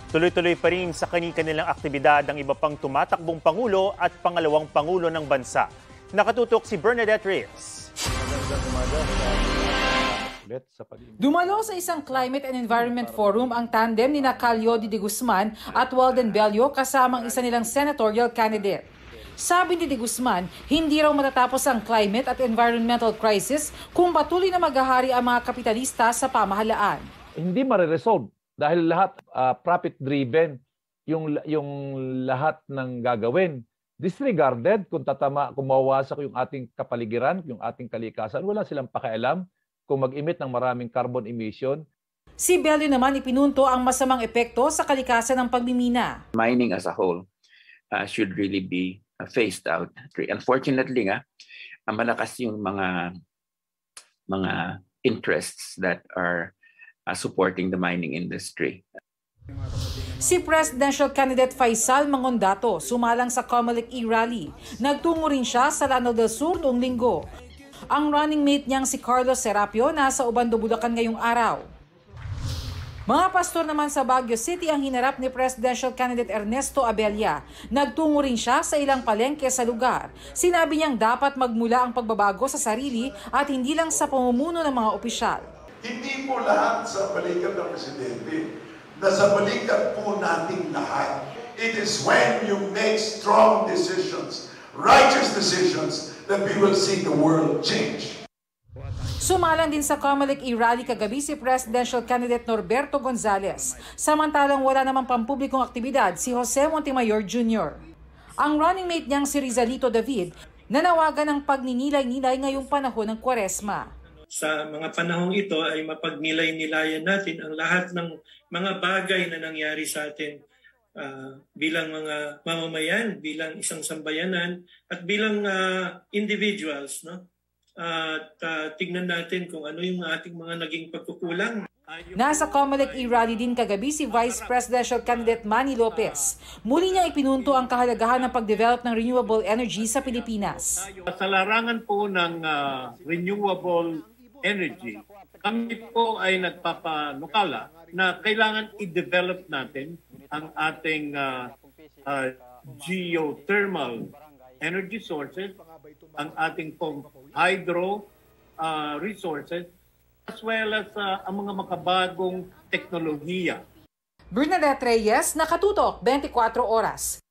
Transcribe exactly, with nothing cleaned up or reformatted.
Tuloy-tuloy pa rin sa kani-kanilang aktibidad ang iba pang tumatakbong Pangulo at pangalawang Pangulo ng bansa. Nakatutok si Bernadette Reyes. Dumalo sa isang Climate and Environment Forum ang tandem ni Calio de Guzman at Walden Bello kasamang isa nilang senatorial candidate. Sabi ni De Guzman, hindi raw matatapos ang climate at environmental crisis kung patuloy na maghahari ang mga kapitalista sa pamahalaan. Hindi mariresolve dahil lahat uh, profit-driven yung, yung lahat ng gagawin. Disregarded kung tatama, kung mawawasak yung ating kapaligiran, yung ating kalikasan, wala silang pakialam kung mag-emit ng maraming carbon emission. Si Bello naman ipinunto ang masamang epekto sa kalikasan ng pagmimina. Mining as a whole uh, should really be uh, phased out. Unfortunately nga, uh, malakas yung mga mga interests that are uh, supporting the mining industry. Si presidential candidate Faisal Mangondato sumalang sa Comelec e-rally. Nagtungo rin siya sa Lanao del Sur noong linggo. Ang running mate niyang si Carlos Serapio nasa Obando, Bulacan ngayong araw. Mga pastor naman sa Baguio City ang hinarap ni presidential candidate Ernesto Abella. Nagtungo rin siya sa ilang palengke sa lugar. Sinabi niyang dapat magmula ang pagbabago sa sarili at hindi lang sa pamumuno ng mga opisyal. Hindi po lahat sa balikat ng presidente. Nasa balikat po nating lahat. It is when you make strong decisions, righteous decisions, that we will see the world change. Sumalang din sa Comelec e-rally kagabi si presidential candidate Norberto Gonzales. Samantalang wala namang pampublikong aktibidad si Jose Montemayor Junior Ang running mate niyang si Rizalito David nanawagan ng pagninilay-nilay ngayong panahon ng Kwaresma. Sa mga panahong ito ay mapagnilay-nilayan natin ang lahat ng mga bagay na nangyari sa atin uh, bilang mga mamamayan, bilang isang sambayanan at bilang uh, individuals, no? At uh, tignan natin kung ano yung ating mga naging pagkukulang. Nasa Comelec e-rally din kagabi si Vice Presidential Candidate Manny Lopez. Muli niyang ipinunto ang kahalagahan ng pag-develop ng renewable energy sa Pilipinas. Sa larangan po ng uh, renewable energy, kami po ay nagpapanukala na kailangan i-develop natin ang ating uh, uh, geothermal energy sources, ang ating pong hydro uh, resources, as well as uh, ang mga makabagong teknolohiya. Bernadette Reyes, Nakatutok, twenty-four oras.